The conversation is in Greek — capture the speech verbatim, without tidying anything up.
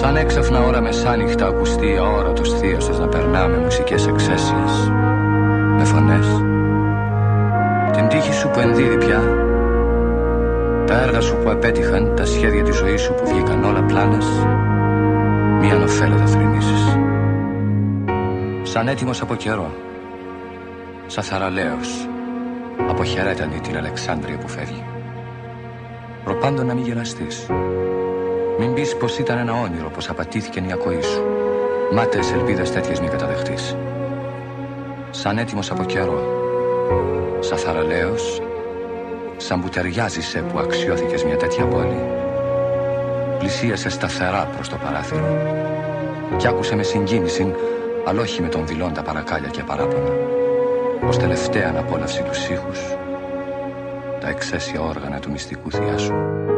Σαν έξαφνα ώρα μεσάνυχτα ακουστεί αόρατος θείασες να περνάμε μουσικές εξαίσιες, με φωνές, την τύχη σου που ενδίδει πια, τα έργα σου που απέτυχαν, τα σχέδια της ζωής σου που βγήκαν όλα πλάνες, μη ανοφέλετα θρηνήσεις. Σαν έτοιμος από καιρό, σαν θαραλέος, αποχαιρέτανη την Αλεξάνδρεια που φεύγει. Προπάντων να μην γελαστείς. Μην πεις πως ήταν ένα όνειρο, πως απατήθηκαν η ακοή σου. Μάταιες ελπίδες τέτοιες μη καταδεχτείς. Σαν έτοιμος από καιρό, σαν θαραλέος, σαν που ταιριάζεσαι που αξιώθηκες μια τέτοια πόλη, πλησίασε σταθερά προς το παράθυρο κι άκουσε με συγκίνηση, αλλά όχι με τον δηλώντα παρακάλια και παράπονα, ως τελευταία αναπόλαυση τους ήχους, τα εξαίσια όργανα του μυστικού θειάσου.